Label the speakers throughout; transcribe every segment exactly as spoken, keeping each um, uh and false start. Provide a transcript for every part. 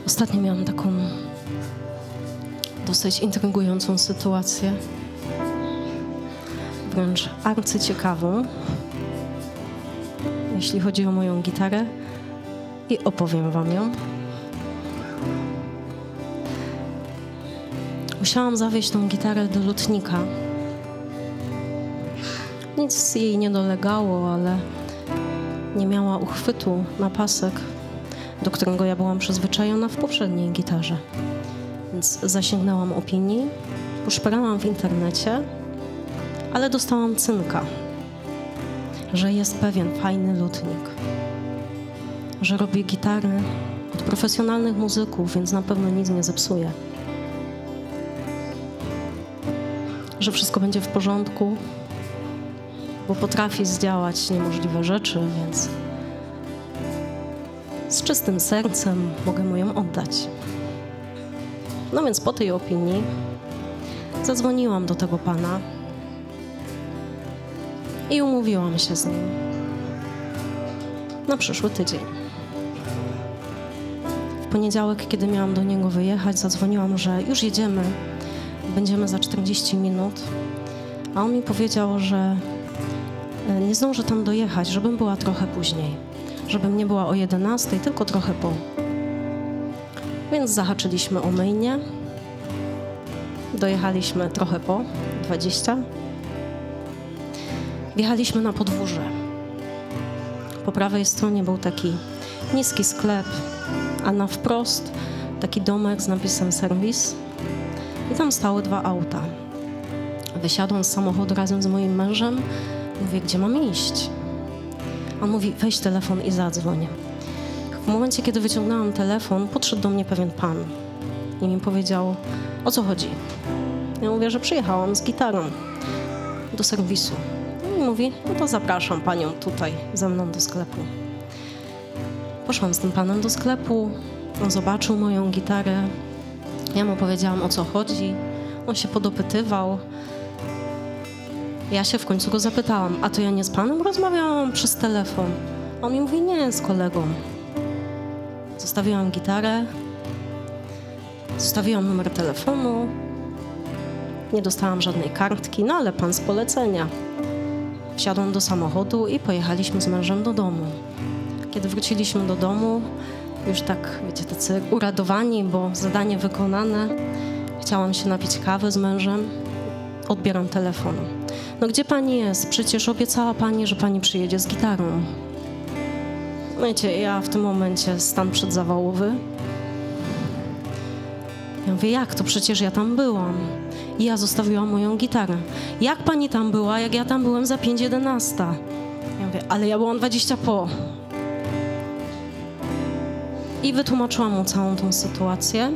Speaker 1: Ostatnio miałam taką dosyć intrygującą sytuację, wręcz arcyciekawą, jeśli chodzi o moją gitarę, i opowiem wam ją. Musiałam zawieźć tą gitarę do lutnika. Nic jej nie dolegało, ale nie miała uchwytu na pasek, do którego ja byłam przyzwyczajona w poprzedniej gitarze. Więc zasięgnęłam opinii, poszperałam w internecie, ale dostałam cynka, że jest pewien fajny lutnik, że robi gitary od profesjonalnych muzyków, więc na pewno nic nie zepsuje. Że wszystko będzie w porządku, bo potrafi zdziałać niemożliwe rzeczy, więc z czystym sercem mogę mu ją oddać. No więc po tej opinii zadzwoniłam do tego pana i umówiłam się z nim na przyszły tydzień. W poniedziałek, kiedy miałam do niego wyjechać, zadzwoniłam, że już jedziemy, będziemy za czterdzieści minut, a on mi powiedział, że nie zdążę tam dojechać, żebym była trochę później, żebym nie była o jedenastej, tylko trochę po. Więc zahaczyliśmy o myjnię, dojechaliśmy trochę po, dwadzieścia. Wjechaliśmy na podwórze. Po prawej stronie był taki niski sklep, a na wprost taki domek z napisem serwis. I tam stały dwa auta. Wysiadłam z samochodu razem z moim mężem. Mówię, gdzie mam iść? On mówi, weź telefon i zadzwoń. W momencie, kiedy wyciągnęłam telefon, podszedł do mnie pewien pan i mi powiedział, o co chodzi? Ja mówię, że przyjechałam z gitarą do serwisu. I mówi, no to zapraszam panią tutaj ze mną do sklepu. Poszłam z tym panem do sklepu, on zobaczył moją gitarę. Ja mu powiedziałam, o co chodzi. On się podopytywał. Ja się w końcu go zapytałam, a to ja nie z panem rozmawiałam przez telefon? On mi mówi, nie, z kolegą. Zostawiłam gitarę, zostawiłam numer telefonu, nie dostałam żadnej kartki, no ale pan z polecenia. Wsiadłam do samochodu i pojechaliśmy z mężem do domu. Kiedy wróciliśmy do domu, już tak, wiecie, tacy uradowani, bo zadanie wykonane, chciałam się napić kawy z mężem, odbieram telefon. No gdzie pani jest? Przecież obiecała pani, że pani przyjedzie z gitarą. Wiecie, ja w tym momencie stan przedzawałowy. Ja mówię, jak to? Przecież ja tam byłam. I ja zostawiłam moją gitarę. Jak pani tam była, jak ja tam byłem za pięć jedenasta? Ja mówię, ale ja byłam dwadzieścia po. I wytłumaczyłam mu całą tą sytuację.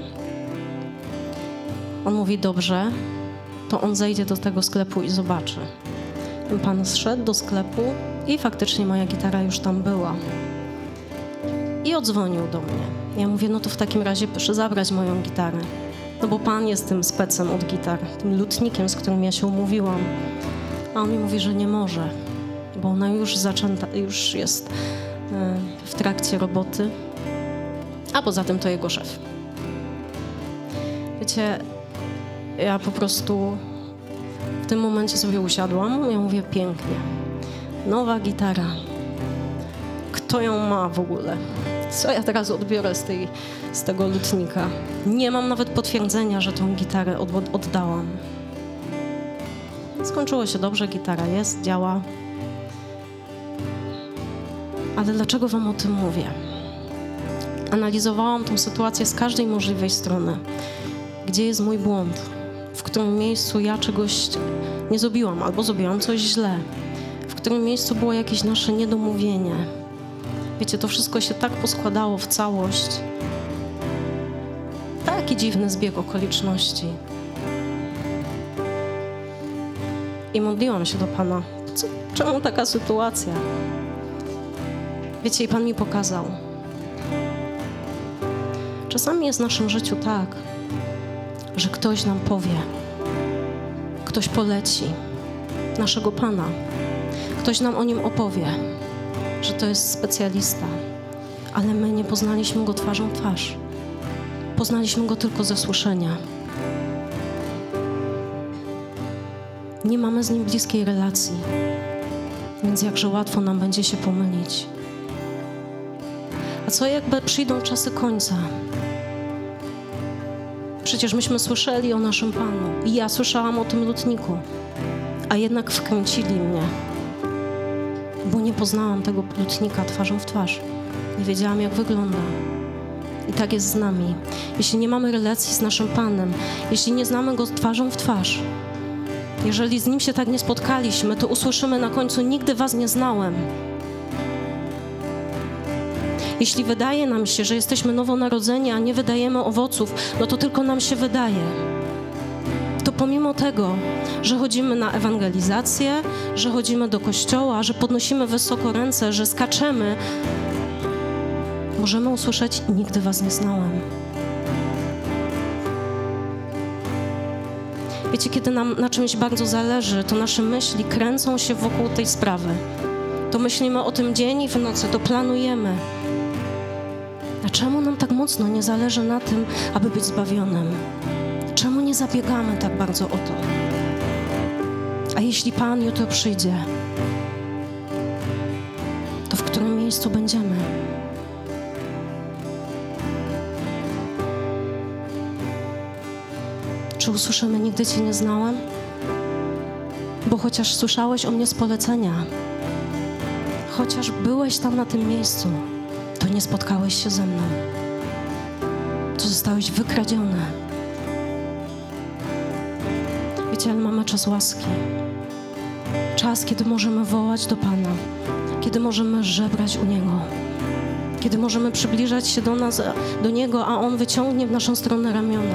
Speaker 1: On mówi, dobrze, to on zejdzie do tego sklepu i zobaczy. Ten pan zszedł do sklepu i faktycznie moja gitara już tam była. I odzwonił do mnie. Ja mówię, no to w takim razie proszę zabrać moją gitarę. No bo pan jest tym specem od gitar, tym lutnikiem, z którym ja się umówiłam. A on mi mówi, że nie może, bo ona już zaczęta, już jest w trakcie roboty. A poza tym to jego szef. Wiecie, ja po prostu w tym momencie sobie usiadłam. Ja mówię, pięknie. Nowa gitara. Kto ją ma w ogóle? Co ja teraz odbiorę z, tej, z tego lutnika? Nie mam nawet potwierdzenia, że tą gitarę od, oddałam. Skończyło się dobrze, gitara jest, działa. Ale dlaczego wam o tym mówię? Analizowałam tą sytuację z każdej możliwej strony. Gdzie jest mój błąd? W którym miejscu ja czegoś nie zrobiłam albo zrobiłam coś źle? W którym miejscu było jakieś nasze niedomówienie? Wiecie, to wszystko się tak poskładało w całość. Taki dziwny zbieg okoliczności. I modliłam się do Pana. Co, czemu taka sytuacja? Wiecie, i Pan mi pokazał. Czasami jest w naszym życiu tak, że ktoś nam powie, ktoś poleci naszego Pana, ktoś nam o nim opowie, że to jest specjalista, ale my nie poznaliśmy go twarzą w twarz. poznaliśmy Go tylko ze słyszenia. Nie mamy z Nim bliskiej relacji, więc jakże łatwo nam będzie się pomylić. A co jakby przyjdą czasy końca? Przecież myśmy słyszeli o naszym Panu i ja słyszałam o tym lutniku, a jednak wkręcili mnie, bo nie poznałam tego lutnika twarzą w twarz. Nie wiedziałam, jak wygląda. I tak jest z nami. Jeśli nie mamy relacji z naszym Panem, jeśli nie znamy Go twarzą w twarz, jeżeli z Nim się tak nie spotkaliśmy, to usłyszymy na końcu: nigdy was nie znałem. Jeśli wydaje nam się, że jesteśmy nowonarodzeni, a nie wydajemy owoców, no to tylko nam się wydaje. To pomimo tego, że chodzimy na ewangelizację, że chodzimy do kościoła, że podnosimy wysoko ręce, że skaczemy, możemy usłyszeć: nigdy was nie znałem. Wiecie, kiedy nam na czymś bardzo zależy, to nasze myśli kręcą się wokół tej sprawy. To myślimy o tym dzień i w nocy, to planujemy. A czemu nam tak mocno nie zależy na tym, aby być zbawionym? Czemu nie zabiegamy tak bardzo o to? A jeśli Pan jutro przyjdzie, to w którym miejscu będziemy? Czy usłyszymy: nigdy Cię nie znałem? Bo chociaż słyszałeś o mnie z polecenia, chociaż byłeś tam na tym miejscu, to nie spotkałeś się ze mną. To zostałeś wykradziony. Wiecie, ale mamy czas łaski. Czas, kiedy możemy wołać do Pana, kiedy możemy żebrać u Niego, kiedy możemy przybliżać się do nas, do Niego, a On wyciągnie w naszą stronę ramiona.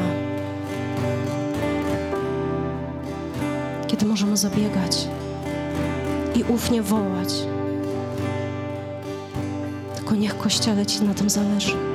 Speaker 1: Kiedy możemy zabiegać i ufnie wołać. Tylko niech Kościele Ci na tym zależy.